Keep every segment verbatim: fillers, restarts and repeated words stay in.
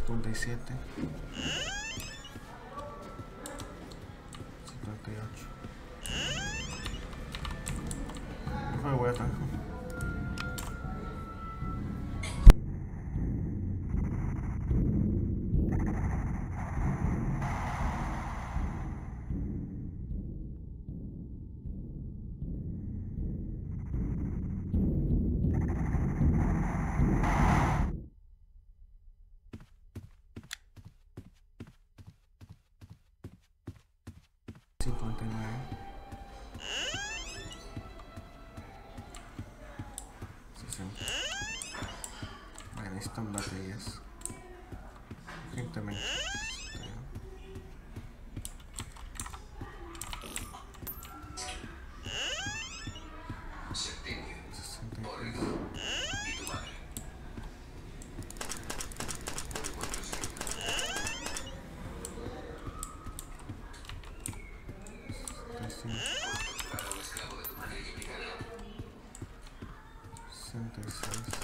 cincuenta y siete, cincuenta y ocho. No me voy a atacar. cincuenta y nueve, sesenta. Vale, necesitan baterías urgentemente. sesenta y seis.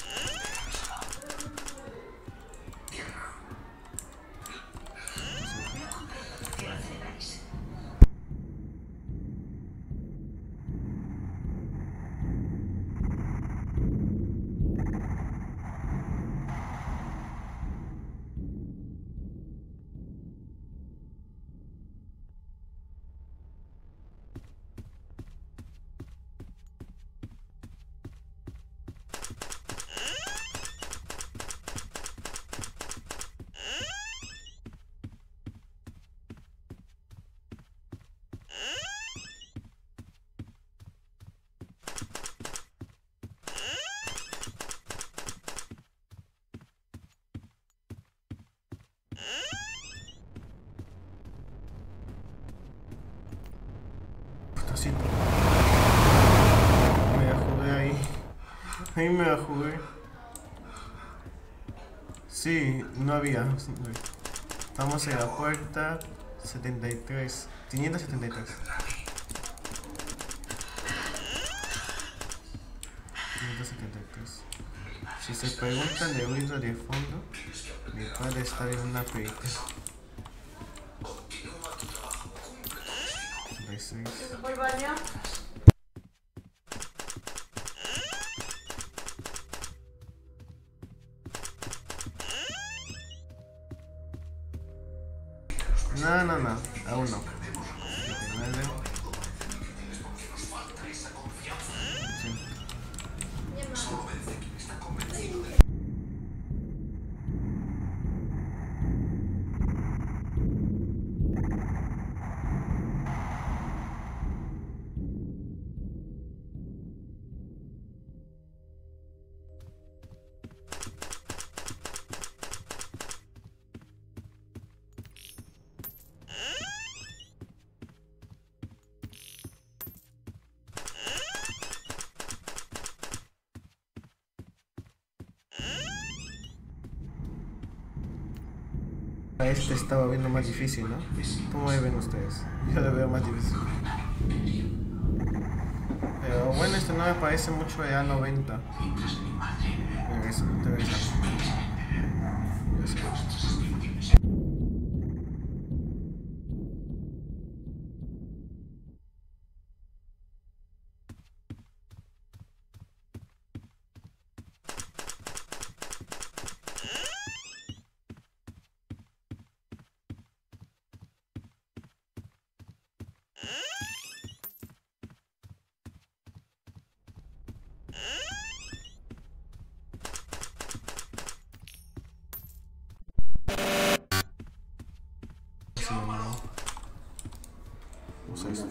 Así. Me la jugué ahí. Ahí me la jugué. Sí, no había. Vamos a la puerta setenta y tres. quinientos setenta y tres. quinientos setenta y tres. Si se preguntan de ruido de fondo, mi padre está viendo una película. setenta y seis. ¿Se fue al baño? No, no, no, aún no. setenta y nueve. Este estaba viendo más difícil, ¿no? ¿Cómo me ven ustedes? Yo lo veo más difícil. Pero bueno, este no me parece mucho de A noventa. Regresa, regresa. Usa esto.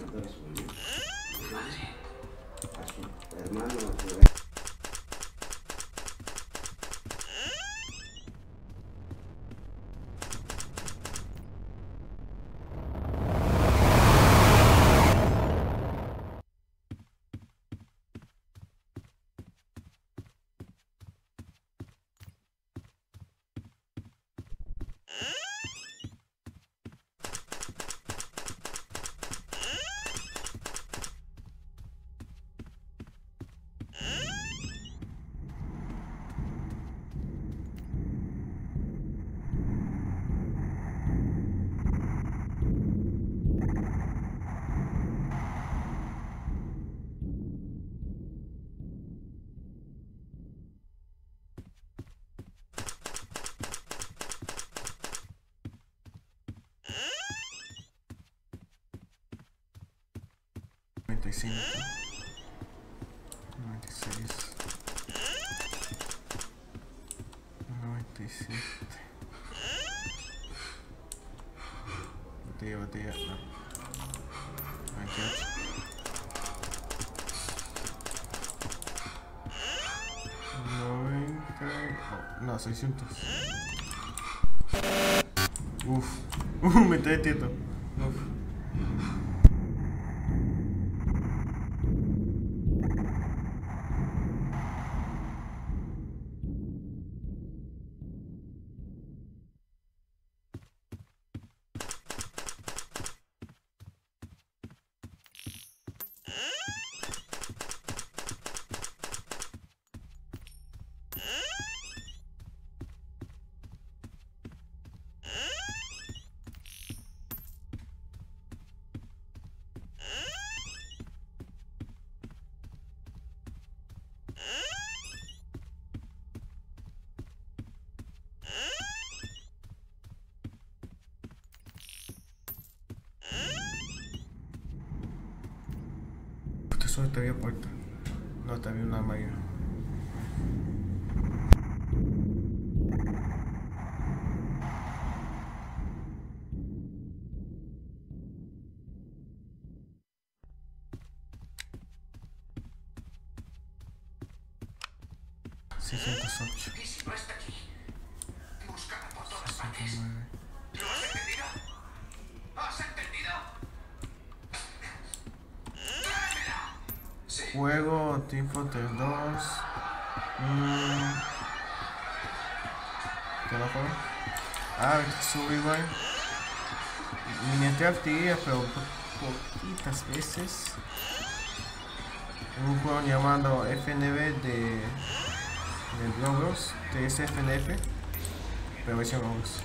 Huh? noventa y cinco, noventa y seis, noventa y siete. Botella, botella, no. noventa y ocho. noventa. Oh, no, seiscientos. Uf. Me está tieto. Uf. Solo te había puerta. No, te había una mayor. seiscientos ocho. Juego, Team Fortress dos. Mm. ¿Qué va a jugar? Ah, Survival. Miniatura actividad, pero po poquitas veces. Un juego llamado F N B de. de Roblox, de S F N F, pero versión Roblox.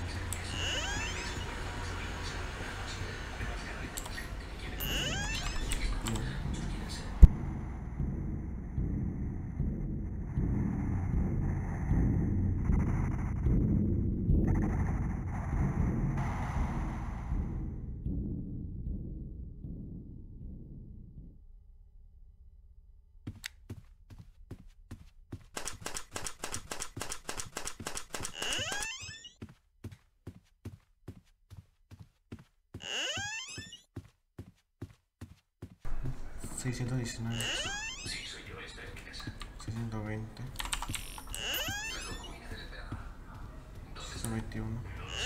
seiscientos diecinueve, seiscientos veinte, seiscientos veintiuno,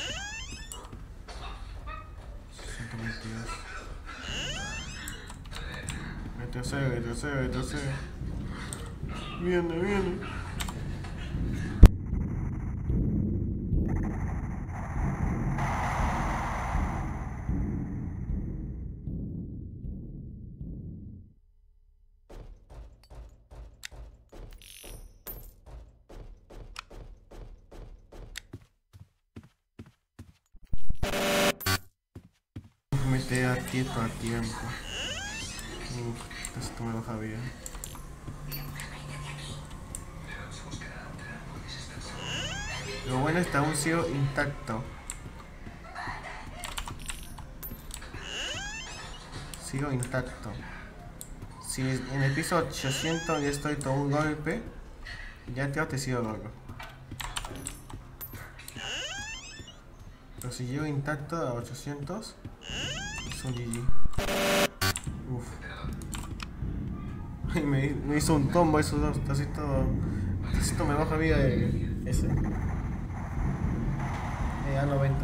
seiscientos veintidós, retrocede, retrocede, retrocede, viene, viene. Me queda quieto a tiempo. Uf, esto me lo sabía. Lo bueno está aún sido intacto. Sigo intacto. Si en el piso ochocientos ya estoy todo un golpe, ya creo que he sido loco. Pero si llego intacto a ochocientos, es un G G. Uf. me, me hizo un combo esos dos. Tacito, Tacito me baja vida de ese. De A noventa.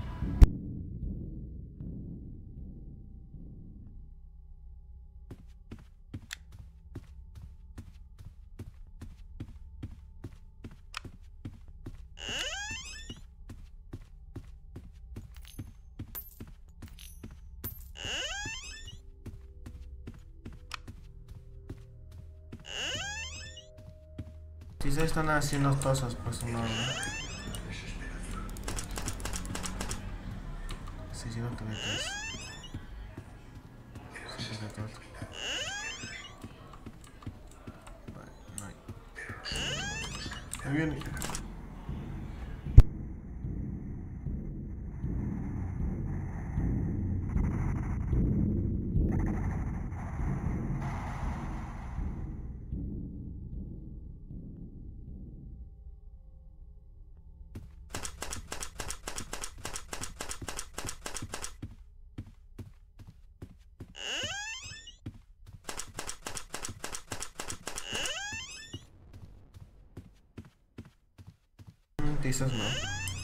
Si se están haciendo cosas, pues no. seiscientos treinta y tres. setenta y cuatro. Vale, no hay. Ahí viene. dices no.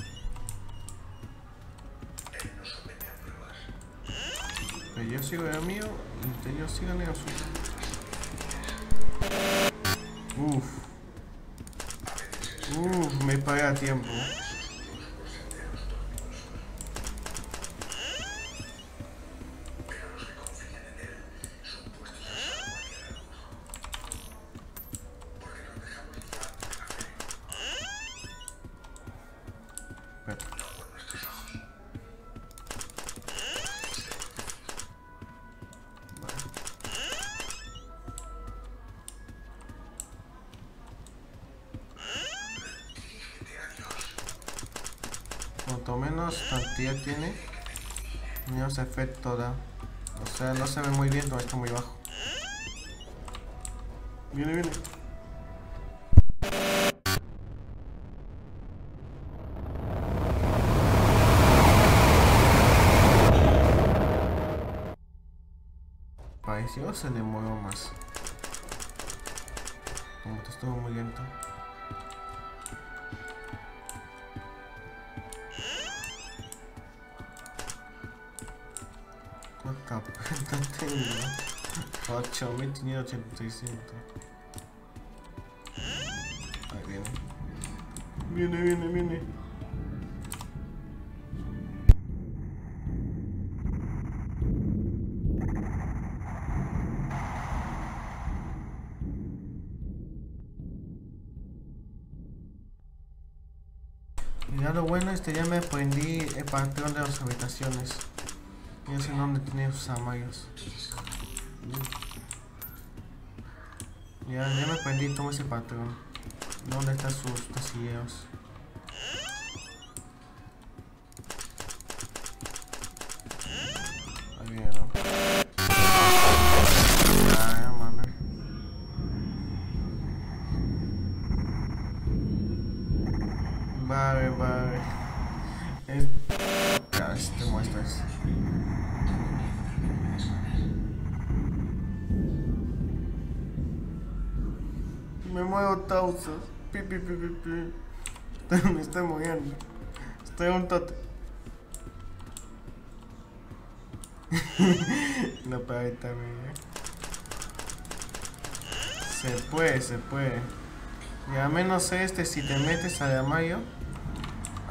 Pero yo sigo el mío y ellos sigan el suyo. Uff. Uff, me pagué a tiempo. Cuanto menos cantidad tiene, menos efecto da. O sea, no se ve muy bien, todo está muy bajo. Viene, viene. Pareció se demoró más. Como que estuvo muy lento. ¿Cuánta cuenta tengo? ocho mil quinientos ochenta y cinco. Ahí viene. Viene, viene, viene. Ya lo bueno es que ya me aprendí el patrón de las habitaciones. Ya sé dónde tiene sus armarios. Ya, ya me aprendí todo ese patrón. ¿Dónde están sus casilleros? Ahí viene, ¿no? Ah, mano. Vale, vale. Es... Ya, si te muestras. Me muevo tausos. Pi, pi, pi, pi, pi. Me estoy moviendo. Estoy un tote. No, pero ahí también, ¿eh? Se puede, se puede. Y al menos este, si te metes al armario. Ay,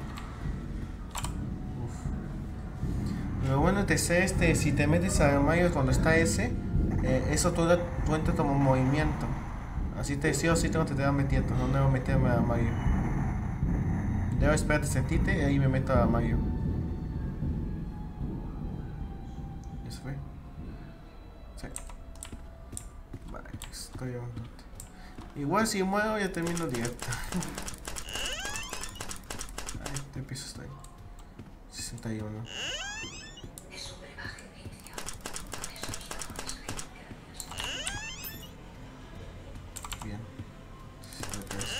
no. Uf. Lo bueno de ser este, si te metes al armario cuando está ese, eh, eso tú, tú entras como movimiento. Así te sí o sí tengo que te va metiendo, no debo meterme al armario. Debo esperar que se tite y ahí me meto al armario. ¿Eso fue? Sí. Vale, estoy a un tote. Igual si muevo ya termino directo. Ay, este piso está ahí. sesenta y uno. Bien. sesenta y tres.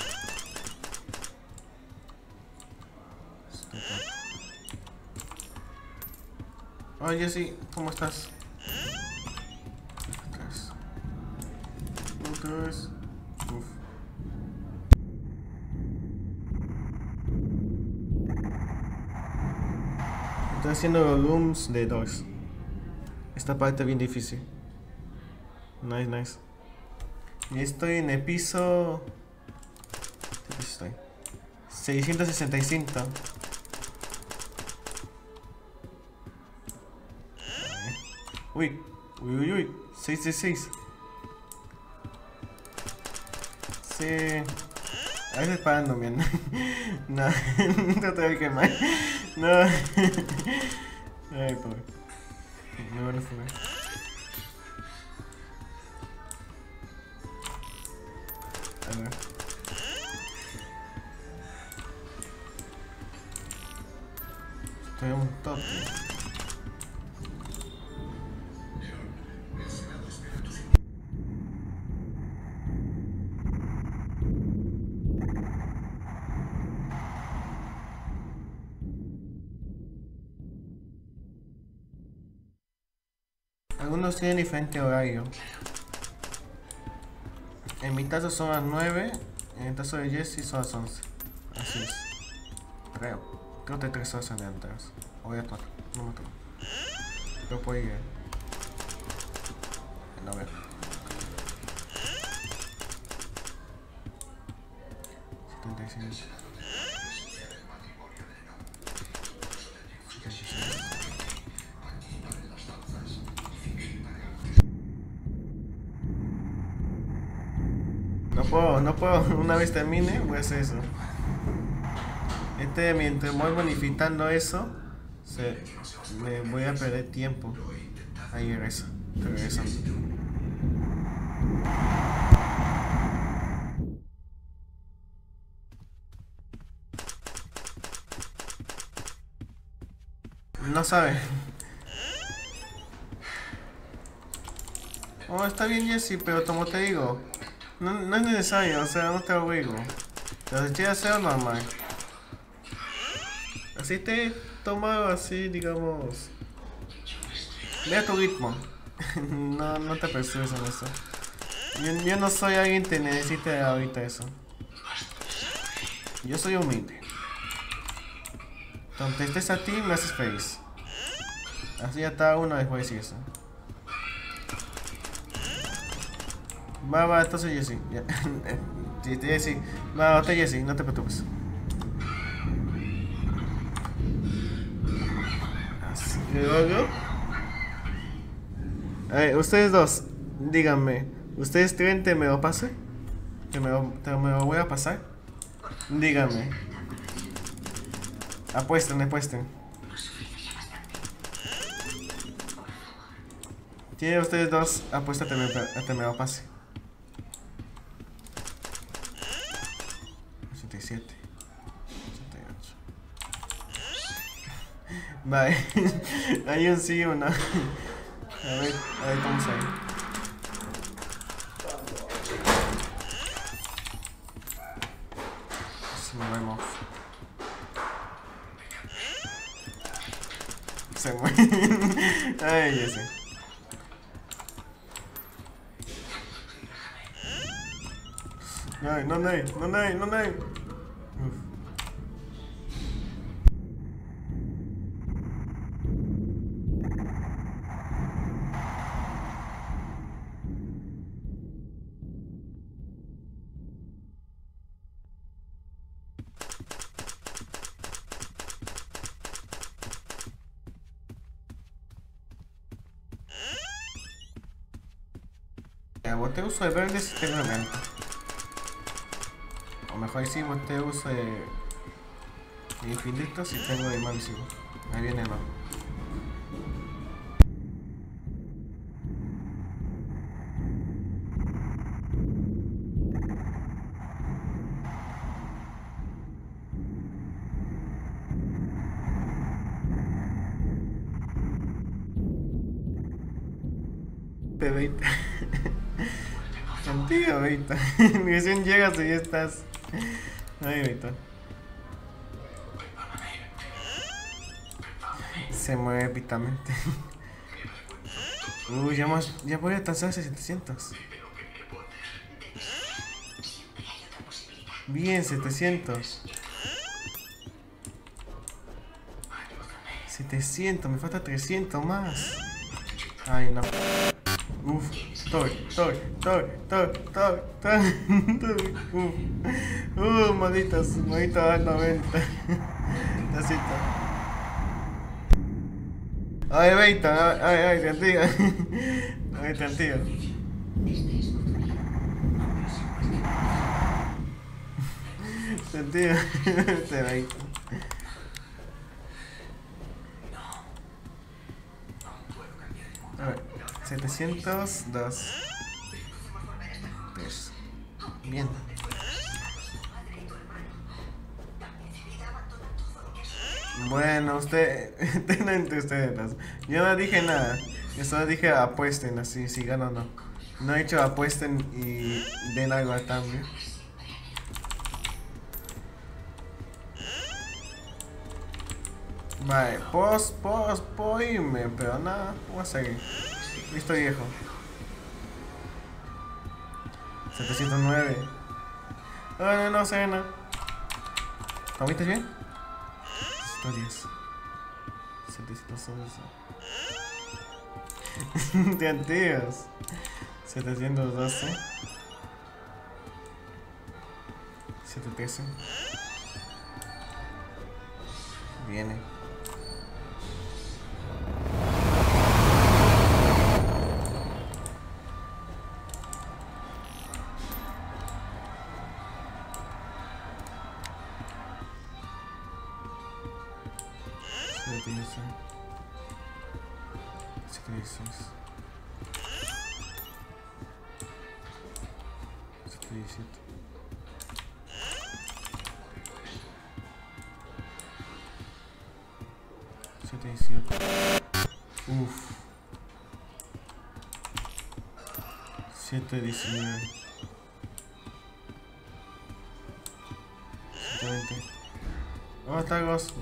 Oye, sí, ¿cómo estás? Otra vez. Otra vez. Uf. Estoy haciendo los rooms de dos. Esta parte es bien difícil. Nice, nice. Y estoy en el piso... ¿Qué piso estoy? seiscientos sesenta y cinco. Uy, uy, uy, uy. seis de seis. Sí. A veces parando bien. No, no te voy a quemar. No. Ay, pobre. Muy bueno fue. A ver. Estoy a un tope. Algunos tienen diferente horario. En mi caso son las nueve, en el caso de Jesse son las once. Así es. Creo. Creo que hay tres horas adelantadas. O voy a tomar. No me toco. Creo que puedo ir. No veo. setenta y seis. No puedo, no puedo. Una vez termine, voy a hacer eso. Este, mientras voy bonificando eso, se, me voy a perder tiempo. Ahí regreso. Estoy regresando. No sabe. Oh, está bien, Jesse, pero como te digo, no, no es necesario, o sea, no te obligo. Lo estoy haciendo normal. Así te tomo así, digamos. Ve a tu ritmo. no, no te apresures en eso. Yo, yo no soy alguien que necesite ahorita eso. Yo soy humilde. Donde estés a ti, me haces feliz. Así ya está uno después de eso. Va, va, entonces Jesse. Ya. Sí, Jesse. Va, otra Jesse, no te preocupes. Así que luego. A ver, ustedes dos, díganme. ¿Ustedes creen que me lo pase? ¿Que me lo, que me lo voy a pasar? Díganme. Apuesten, apuesten. Tienen ustedes dos, apuesta a que me, a que me lo pase. ochenta y siete. ochenta y ocho. Vale. Hay un sí o no. A ver, a ver cómo sale. Se me vemos. Se muere. Ay, ese. No hay, no hay, no hay, no hay. Ya, boté uso de verde si tengo elemento. O mejor sí, boté uso de, de infinito si tengo de más visible. Ahí viene no. P veinte. Contigo, Beita. Recién llegas y ya estás. Ay, Beita. Se mueve épicamente. Uy, ya, más, ya voy a alcanzar setecientos. Bien, setecientos. setecientos, me falta trescientos más. Ay, no. Uf, Thor, Thor, Thor, Thor, Thor, Thor, uf, uh, malditas, maldita noventa. Así está. Ay, veita, ay, ay, tranquila. Ay, tranquila. Tranquila, te veita. A ver, setecientos dos. tres. Bien. Bueno, usted, tengo entre ustedes dos. Yo no dije nada. Yo solo dije apuesten así, si gano o no. No he dicho apuesten y den algo a cambio. Vale, pos, pos, puedo irme, pero nada, voy a seguir. Listo, viejo. setecientos nueve. Oh, no, no sé, no. ¿Comiste bien? Historias. setecientos once. Te antiguas. setecientos doce. setecientos trece. Viene. setenta y seis. setenta y seis. setenta y siete. setenta y siete. Uff. setecientos diecinueve. setecientos veinte. Oh, Tagos.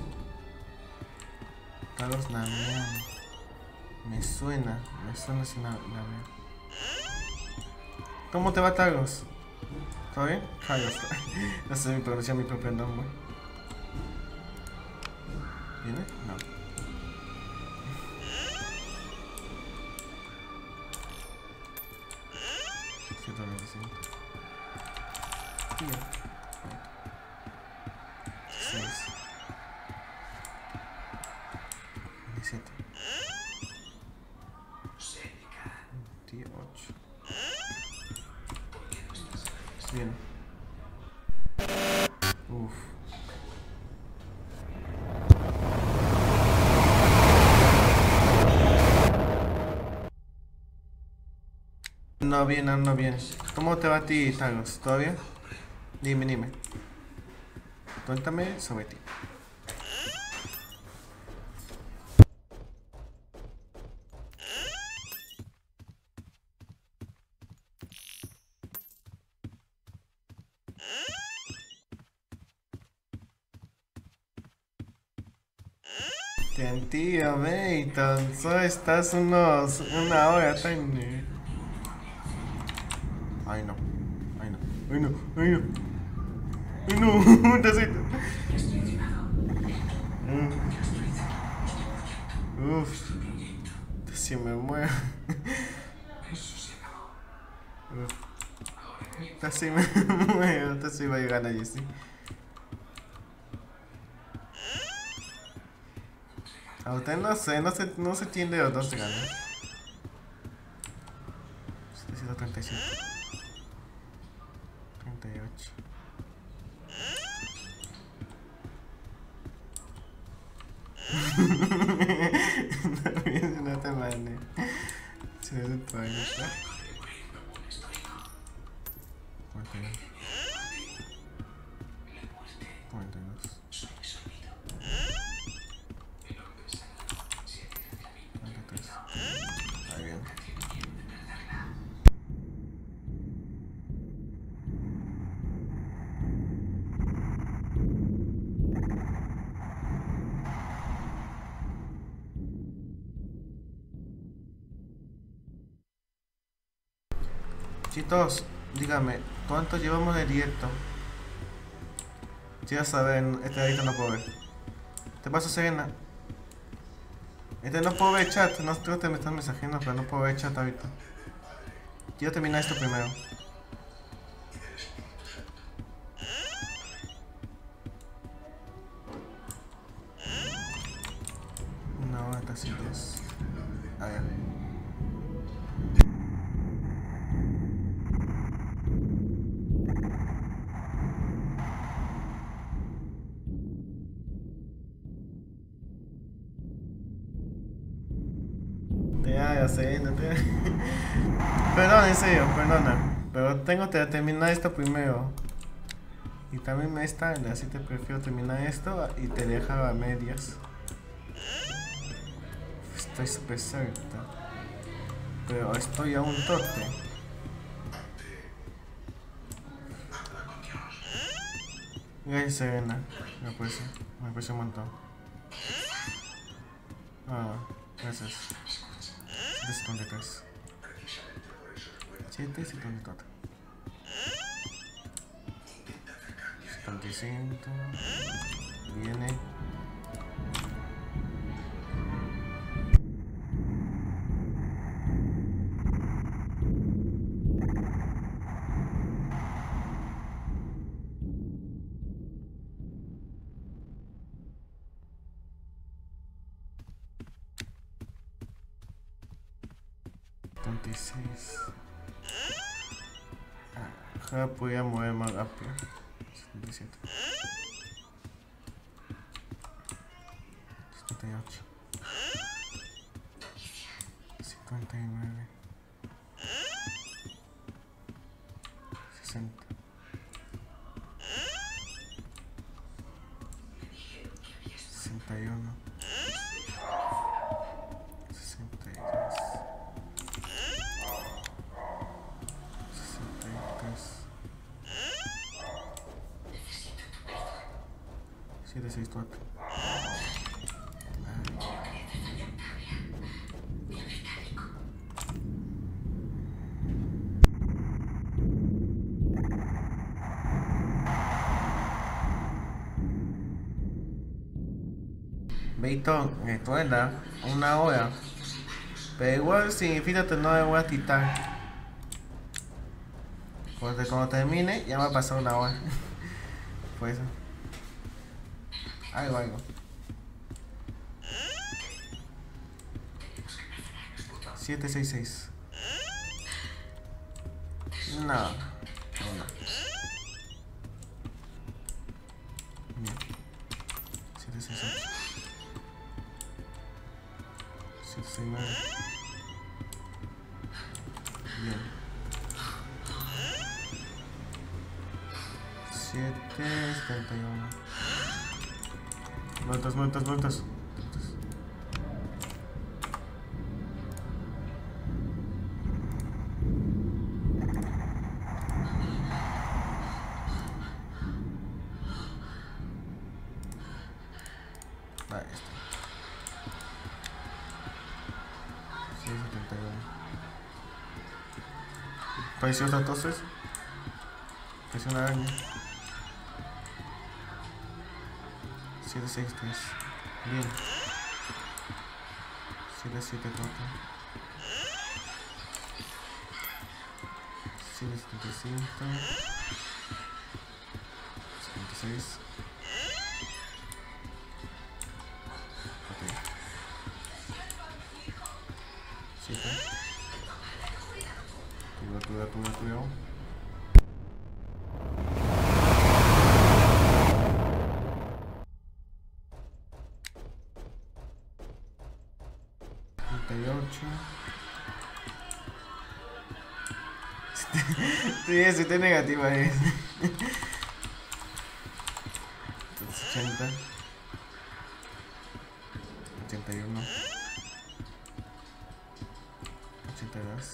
Tagos Namián. Me suena, me suena sin Namián. ¿Cómo te va, Tagos? ¿Todo bien? Tagos. No sé mi pronunciar mi propio nombre. ¿Viene? No. ciento veinticinco. Y ya. seis. veintisiete. veintiocho. Bien. Uff. No bien, no, no bien. ¿Cómo te va a ti, Tagos? ¿Todo bien? Dime, dime. Cuéntame sobre ti. Tío, Mayton, solo estás unos una hora tan. Ay no, ay no, ay no, ay no, ay no, tacito. Uff, si me muero. Casi me muero, casi va a llegar a Jessie. A usted no sé, no se, no se tiende a dos ganas. setecientos treinta y siete. treinta y ocho. No, no te mande. Si no se puede estar. cuarenta y dos. cuarenta y dos. Chicos, dígame, ¿cuánto llevamos de directo? Si ya saben, este ahorita no puedo ver. ¿Te pasa, Serena? Este no puedo ver chat, no creo que me están mensajeando, pero no puedo ver chat ahorita. Quiero terminar esto primero. Una hora casi dos. A ver. Ya, ya sé, no te... Perdón, en serio, perdona. Pero tengo que terminar esto primero. Y también me está, así te prefiero terminar esto y te dejo a medias. Estoy súper cerca. Pero estoy a un toque. Gracias, Serena. Me aprecio, me aprecio un montón. Ah, gracias. setecientos setenta y tres. setecientos setenta y cuatro. setenta y cinco. Viene. setenta y seis. Ahora podría mover más rápido. setenta y siete. setenta y ocho. cincuenta y nueve. sesenta. sesenta y uno. sesenta y dos. sesenta y tres. setecientos sesenta y cuatro. Beito, recuerda, una hora. Pero igual significa que no me voy a quitar. Porque cuando termine ya va a pasar una hora. Pues eso. Algo, algo. siete seis seis. No. No, no. Bien. siete seis ocho. siete seis nueve. Bien. siete setenta y uno. Vueltas, vueltas, vueltas. Ahí está. seis setenta y uno. Pareció otra entonces. Pareció una araña. siete seis tres. Bien. siete siete cuatro. siete setenta y cinco. setenta y seis. Ok. siete. Cuidado, cuidado, cuidado, cuidado. treinta y ocho. Sí, ese está negativa es. ochenta. ochenta y uno. ochenta y dos.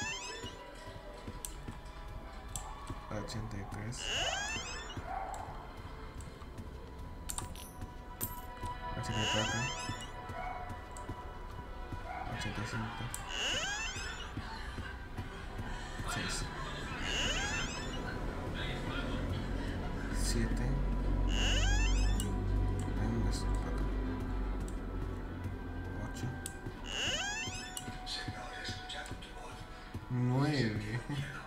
ochenta y tres. ochenta y cuatro. ochenta y cinco. seis. siete. cuatro. ocho. nueve.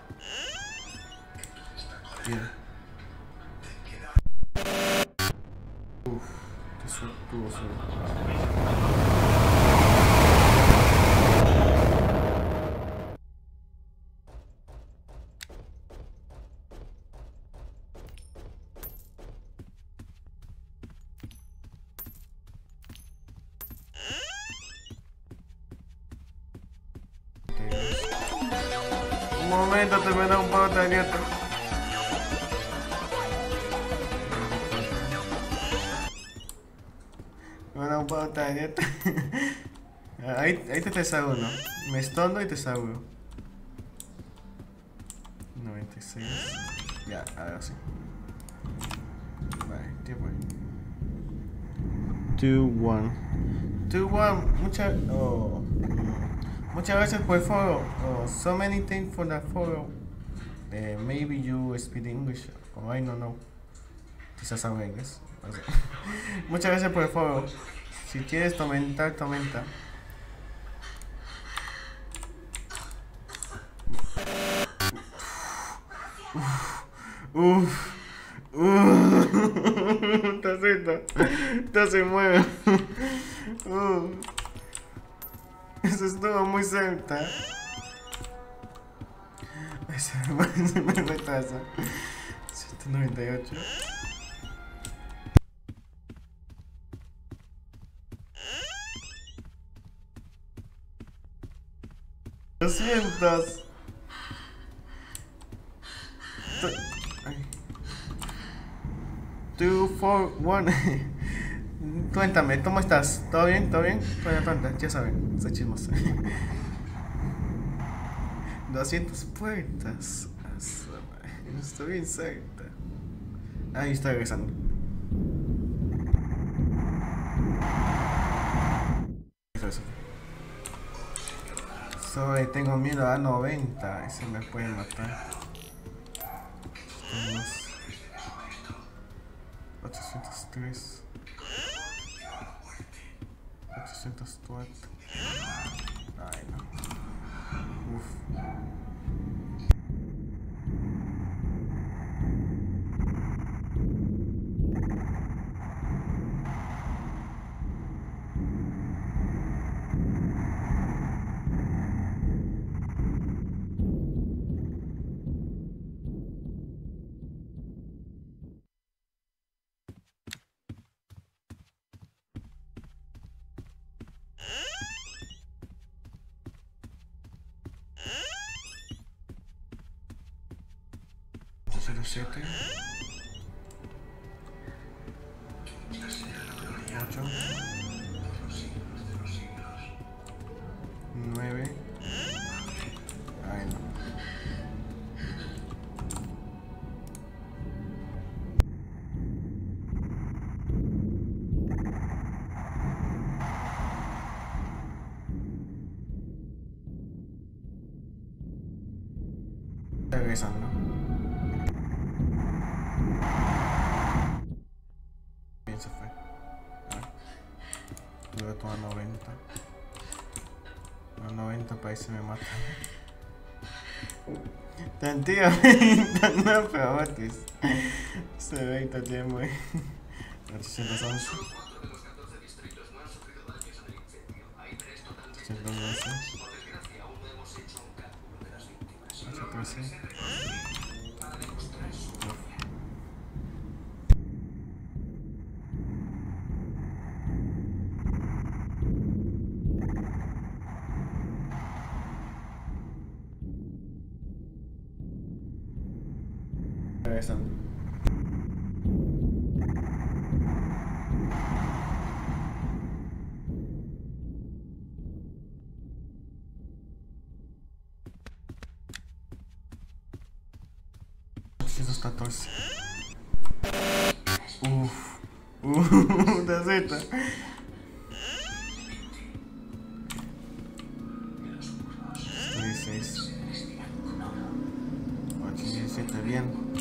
Bien. Uff, qué suertuoso. Un momento, te me da un poco de nieto. Me da un poco de nieto. Ahí, ahí te tesauro, ¿no? Me estondo y tesauro. noventa y seis. Ya, ahora sí. Vale, tiempo ahí. dos uno. dos uno, muchas. Oh. Muchas gracias por el follow. Oh, so many thanks for the follow. Uh, maybe you speak English, or I don't know. Quizás agregues. O sea, muchas gracias por el foro. Si quieres comentar, comenta. Uff. Uff. Tacita. Esta se mueve. Uff. Eso estuvo muy cerca. Se me retrasa. ciento noventa y ocho. doscientos. dos, cuatro, uno. Cuéntame, ¿cómo estás? ¿Todo bien? ¿Todo bien? Bueno, tonta, ya saben, soy chismosa. doscientas puertas. Estoy bien cerca. Ahí está regresando. Sobre tengo miedo a noventa. Ese me puede matar. Tenemos ochocientos tres. ochocientos cuatro. Ay, no. Uf. siete, ocho, nueve. Ay, no. Regresando. Bien se fue. Tuve toda noventa. A noventa parece me mata. Tranquilamente, no, pero bates. Se ve y tiene muy. ochocientos once. ochocientos doce. ochocientos trece. Regresando. ochocientos catorce. Uff. Uff, de Z. dieciséis. ocho, diecisiete, bien.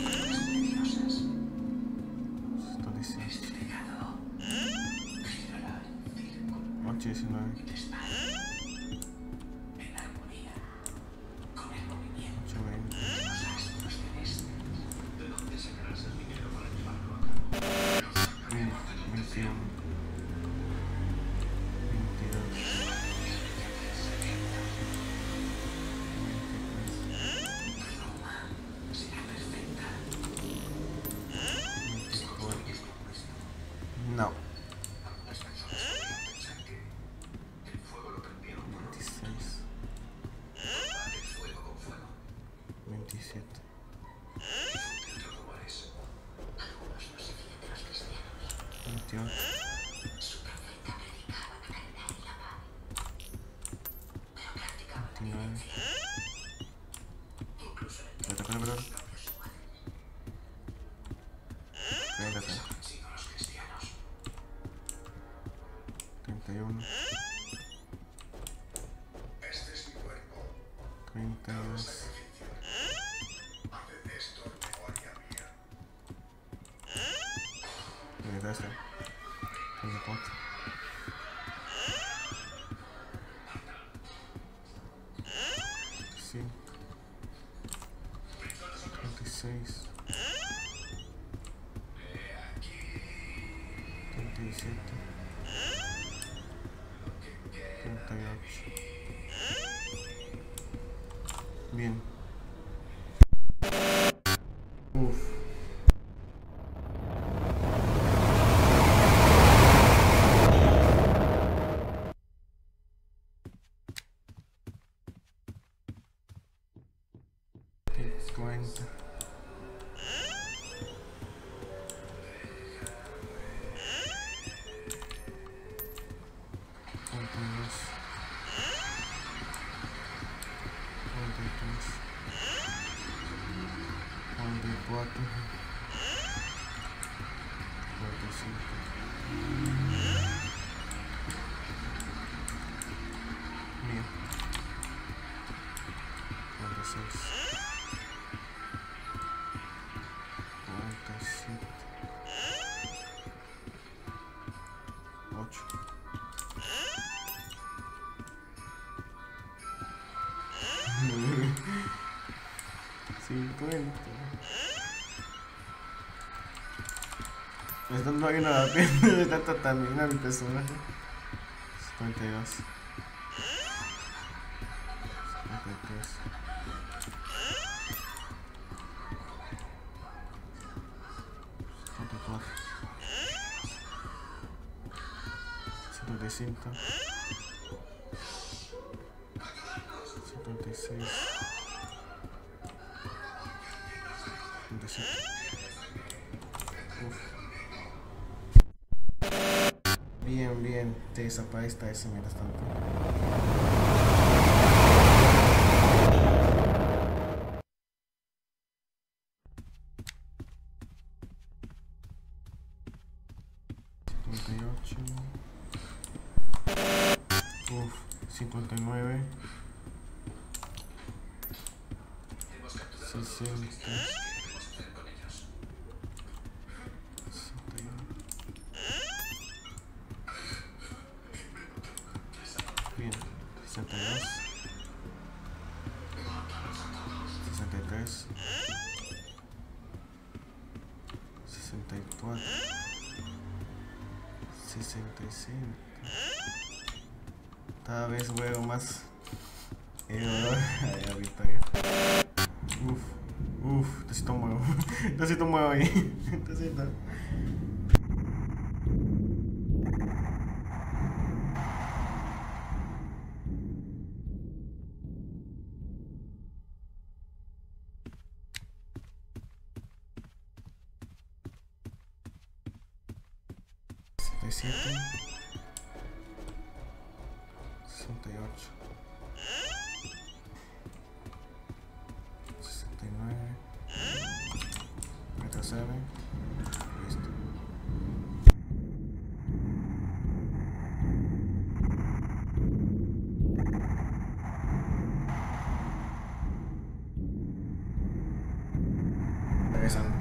ocho, diecinueve. ocho, veinte. veintiuno. veintidós. No. veintiséis. veintisiete. veintiocho. veintinueve. Espera, espera, espera. treinta. treinta y uno. treinta y dos. y tres, treinta y cuatro. treinta y cinco. treinta y seis. treinta y siete. treinta y ocho. Bien. Uf. cincuenta. cuarenta y dos. cuarenta y tres. cuarenta y cuatro. cuarenta y cinco. Mío. cuarenta y seis. cuarenta y siete. ocho. cincuenta. Esto no hay nada bien, está también a mi personaje. cincuenta y dos. cincuenta y tres. cincuenta y cuatro. cincuenta y cinco. cincuenta y seis. cincuenta y siete. Uf. Bien, bien, te desaparece ese mientras tanto. cincuenta y ocho. Uf, cincuenta y nueve. sesenta. Bien, sesenta y dos. sesenta y tres. sesenta y cuatro. sesenta y cinco. Cada vez juego más el olor a la victoria. Uf, uf, necesito un huevo. Necesito un huevo ahí. Necesito. sesenta y siete. sesenta y ocho. sesenta y nueve. Retrocede. Listo. Regresando.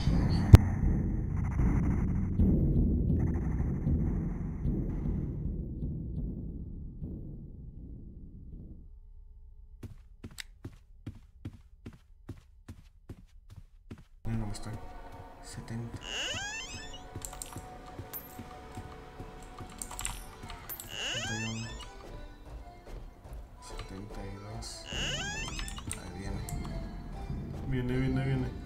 No me estoy. setenta. setenta y uno. setenta y dos. Ahí viene. Viene, viene, viene.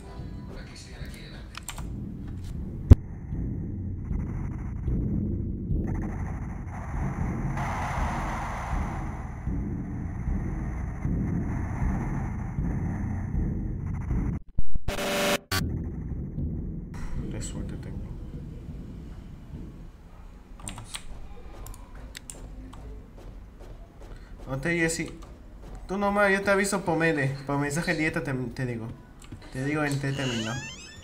De suerte tengo. Vamos. Ok, Jessy. Tú nomás, yo te aviso por mail, por mensaje directo te, te digo. Te digo en qué terminó.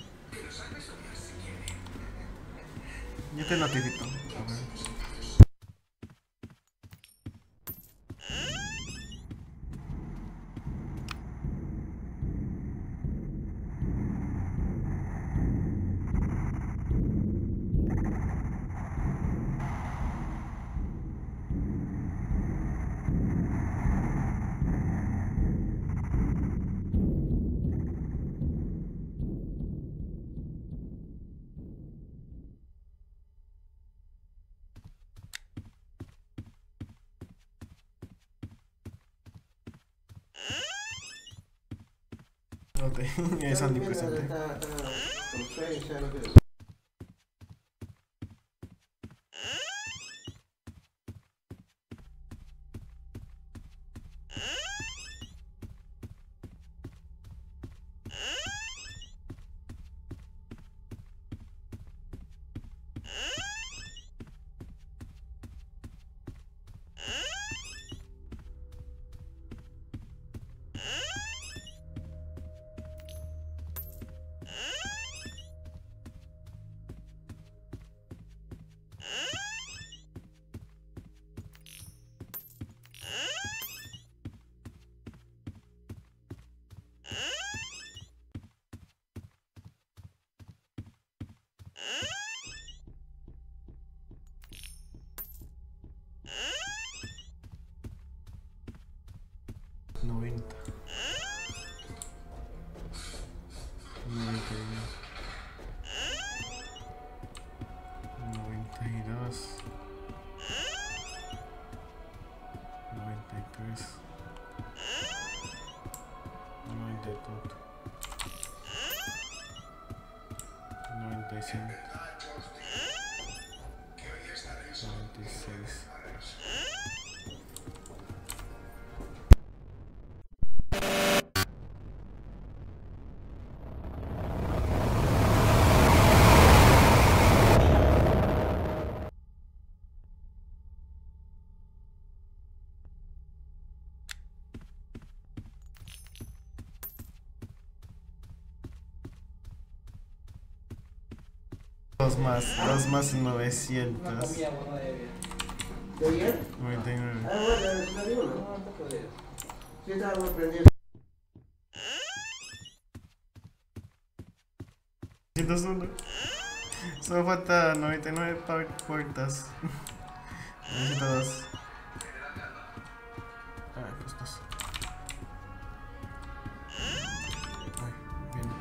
Yo te notifico. Okay. No te. Es omnipresente. noventa, noventa y uno, noventa y dos, noventa y tres, noventa y cuatro, noventa y cinco, noventa y seis. Dos más, dos más novecientos. ¿De ayer? noventa y nueve. Ah, bueno, está bien, ¿no? Sí, estaba muy prendido. trescientos uno. Solo falta noventa y nueve puertas. novecientos dos. Ah, pues dos. Ay, bien.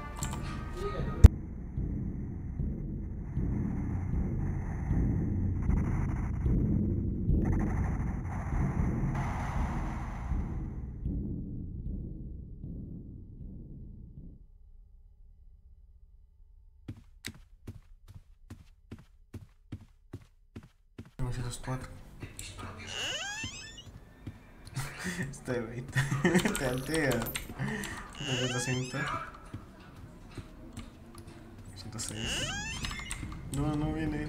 novecientos cuatro. Este veinte. Te altea. novecientos. ciento seis. No, no viene.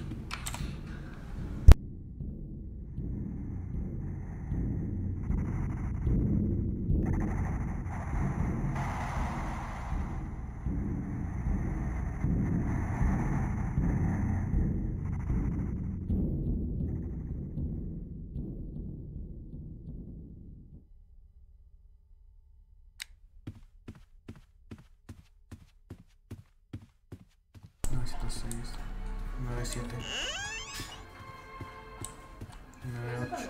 novecientos seis, noventa y siete, noventa y ocho,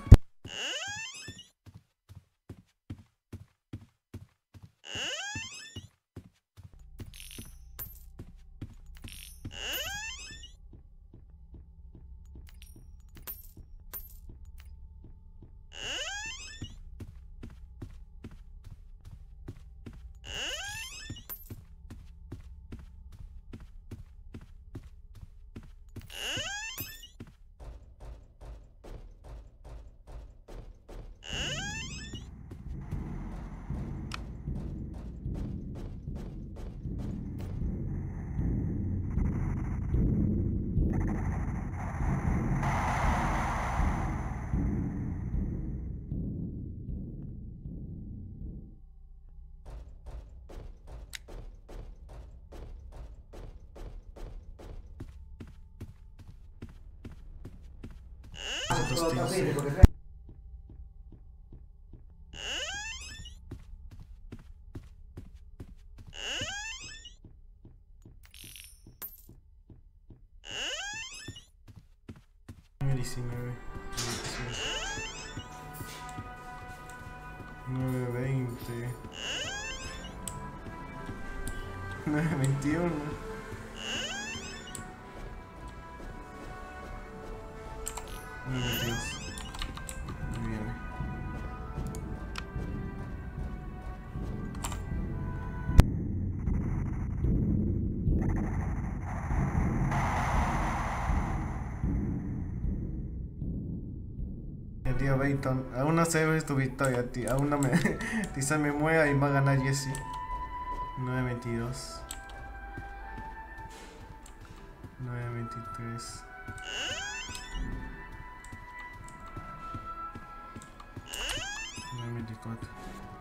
ciento quince. diecinueve, nueve veinte, nueve veintiuno, nueve veintidós. Muy bien. tío Bayton. Aún no se ve tu victoria, tío. Aún no me... quizás me muera y va a ganar Jesse. nueve veintidós. nueve veintitrés. nueve veinticuatro.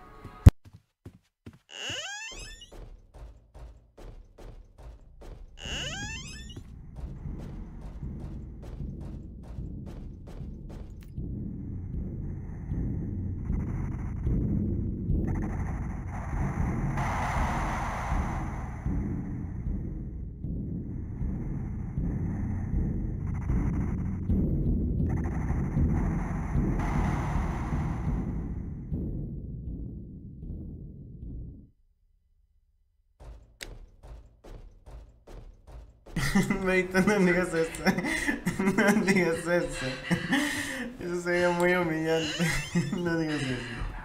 Veito, no digas eso. No digas eso. Eso sería muy humillante. No digas eso.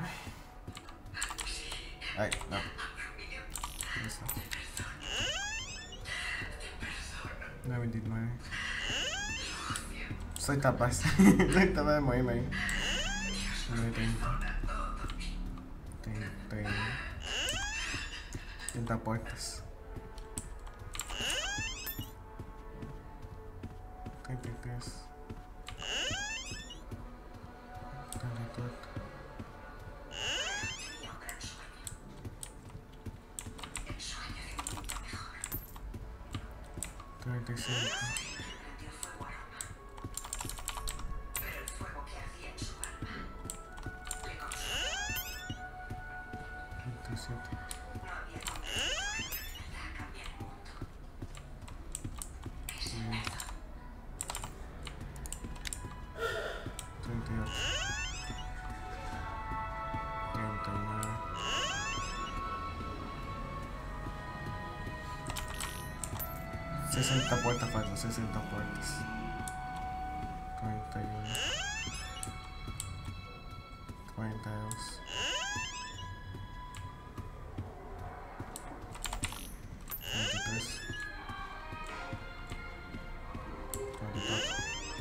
Ay, no. Eso. nueve veintinueve. Soy capaz. Soy capaz de morirme ahí. nueve treinta. treinta puertas. treinta y tres. treinta y cuatro. treinta y cinco. treinta y siete. treinta y ocho. treinta y nueve. sesenta puertas faltan, sesenta puertas. cuarenta y uno. cuarenta y dos. cuarenta y tres. cuarenta y cuatro.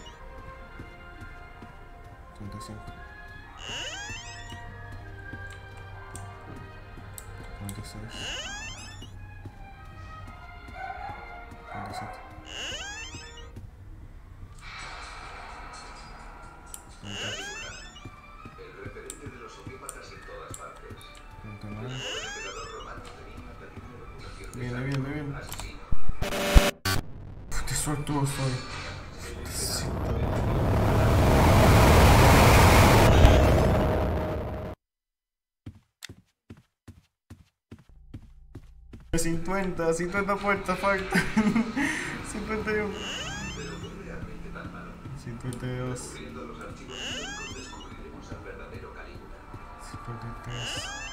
treinta y cinco. cuarenta y seis. cuarenta y siete. El referente de los opiópatas en todas partes. cuarenta y nueve. El emperador romano tenía una terrible reputación de Viene, viene, viene. asesino. Uf, qué suertudo soy. cincuenta, cincuenta puertas faltan. cincuenta y uno. Pero fue realmente tan malo. cincuenta y dos. Descubriendo los archivos históricos descubriremos al verdadero Calígula. cincuenta y tres.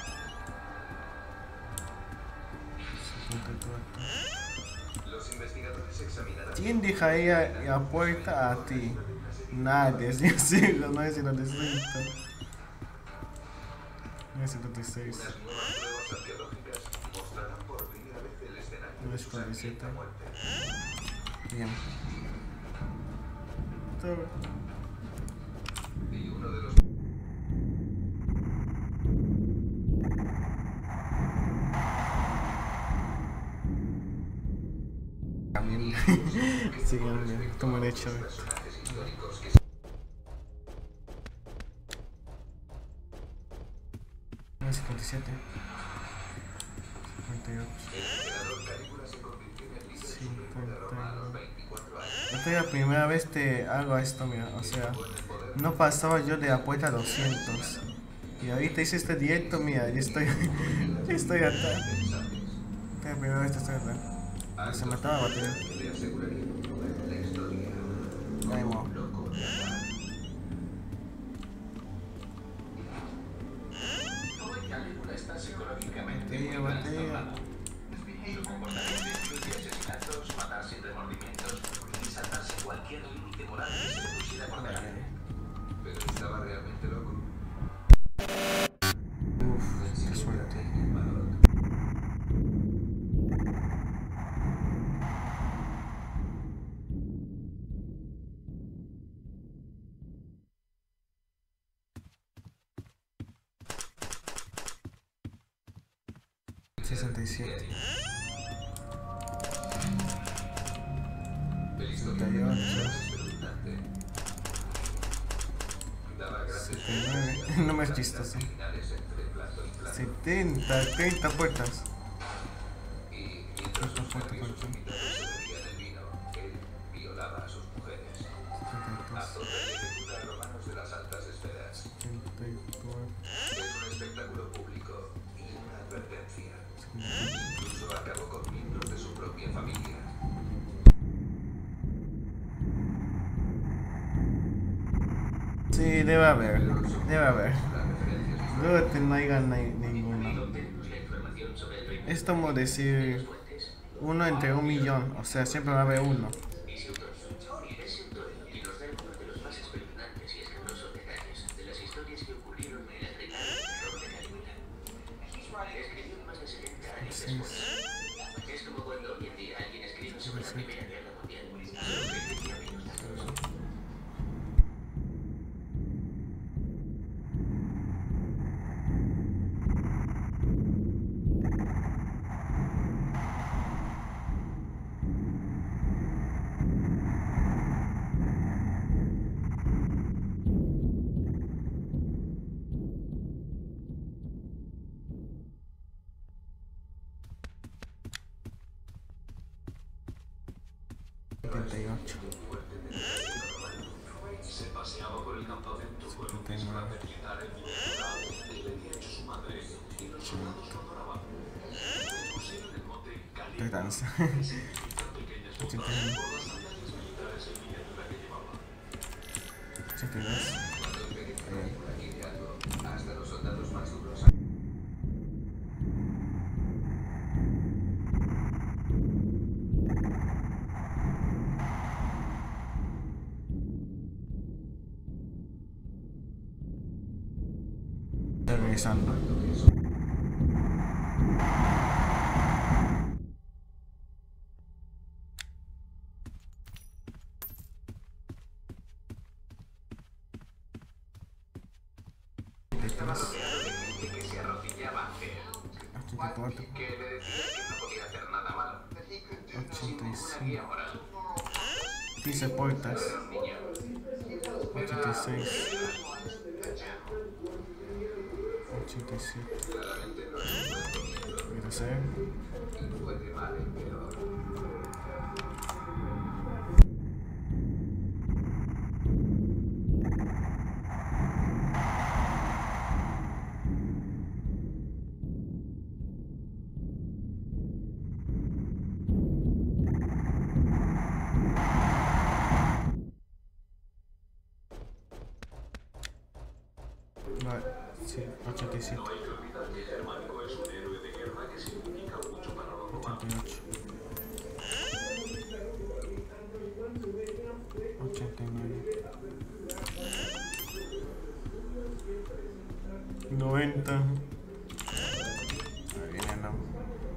cincuenta y cuatro. Los investigadores examinarán. ¿Quién dejaría la puerta a ti? Nadie, sí, sí, no es setenta y cinco. No es setenta y seis. Unas nuevas pruebas arqueológicas mostrarán por primera vez el escenario No de es su cuarenta y siete. sangrienta muerte. Bien. Todo. Y uno de los También. Sigan bien, como el hecho. personajes históricos que cincuenta y siete. cincuenta y ocho. el emperador Calígula se convirtió en el líder supremo de Roma a los veinticuatro años. Esta es la primera vez que hago esto, mira, o sea, no pasaba yo de la puerta a doscientos. Y ahorita hice este directo, mira, ya estoy, ya estoy acá. Esta es la primera vez que estoy acá. Se me estaba la batería. Le aseguraría la historia. Ahí mo. Loco. Calígula está psicológicamente Batería, muy batería. trastornado. Su comportamiento incluye asesinatos, matar sin remordimientos y saltarse cualquier límite moral que se le pusiera por delante. Pero estaba realmente loco. Uf, qué suerte. sesenta y siete. sesenta y ocho. setenta y nueve. No me es chistoso. setenta. treinta puertas. treinta puertas, puertas. Incluso acabó con miembros de su propia familia. Sí, debe haber, debe haber. Debe que no haya ninguno. Es como decir uno entre un millón, o sea, siempre va a haber uno. Es como cuando hoy en día alguien escribe sobre la Primera Guerra Mundial. setenta y ocho. Se paseaba por el campamento con un disfraz militar en miniatura que le había hecho su madre y los soldados lo adoraban. Le pusieron el mote Calipso, que significa pequeñas botas por las sandalias militares en miniatura que llevaba. ochenta y dos. Hasta los soldados más duros. Regresando. Que se arrodillaba ante él. ochenta y cuatro. Que le decía que no podía hacer nada malo. Sin ochenta y ninguna guía cinco. moral. quince puertas. Era un niño. ochenta y seis. ochenta y siete. Claramente no es un buen comienzo. Puede ser. Y fue de mal en peor. Vale, sí, ochenta y siete. No hay que olvidar que Germánico es un héroe de guerra que significa mucho para los romanos. ochenta y ocho. ochenta y nueve. noventa. Ahí viene, no.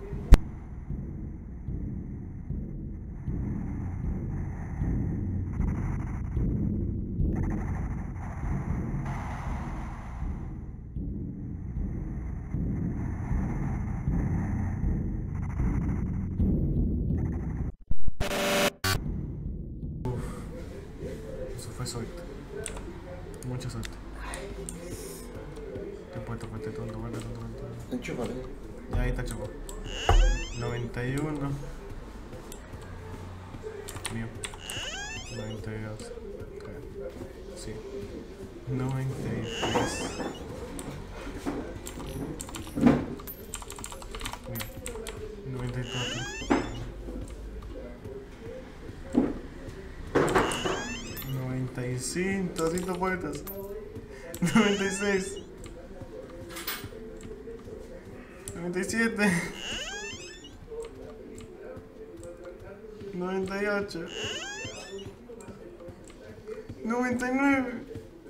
Eso fue suerte. Mucha suerte. Te puesto, puesto, tonto, tonto, tonto, tonto. Enchúfale. Ya ahí está, chavo. noventa y uno. Mío. noventa y dos. Sí. noventa y tres. Mío. noventa y cuatro. noventa y cinco, cinco puertas. noventa y seis. noventa y siete. noventa y ocho. noventa y nueve.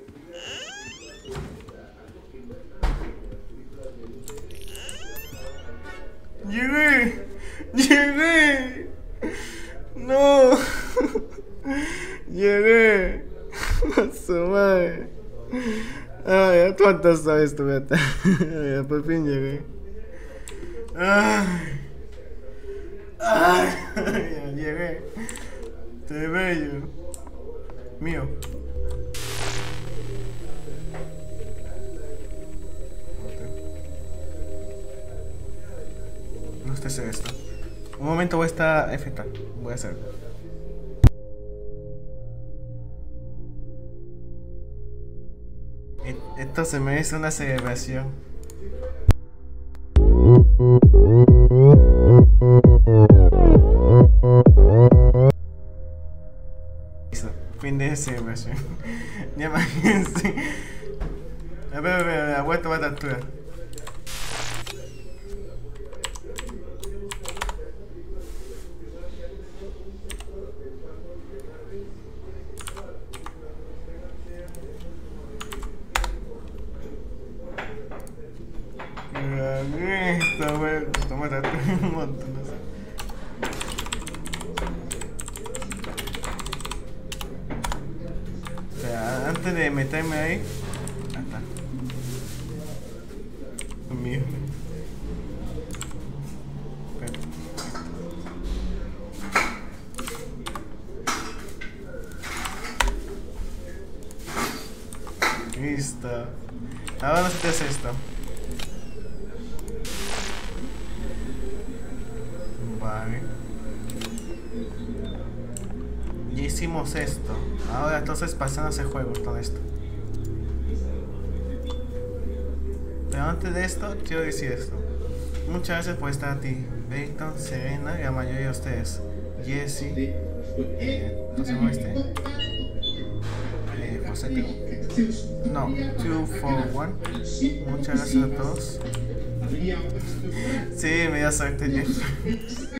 Llegué. Llegué. No. Llegué. A su madre. Ay, ¿cuántas sabes tu meta? Ya, por fin llegué. Ay. Ay. Ya llegué. Te bello. Mío. No sé hacer esto. Un momento voy a estar F K. Voy a hacer. Esto se merece una celebración. Fin de celebración. Ya imagínense. A ver, a ver, a ver, a vuelta, vuelta, altura. Esto, güey, toma un montón, no sé. O sea, antes de meterme ahí, ahí está. Mío. Listo. Ahora no se te hace esto. Vale. Ya hicimos esto. Ahora entonces pasamos ese juego con esto. Pero antes de esto, quiero decir esto. Muchas gracias por estar aquí. Dayton, Serena y la mayoría de ustedes. Jesse. Eh, ¿Cómo se llama este? Eh, José. No, two four one. Muchas gracias a todos. Sí, me dio suerte, Jeff.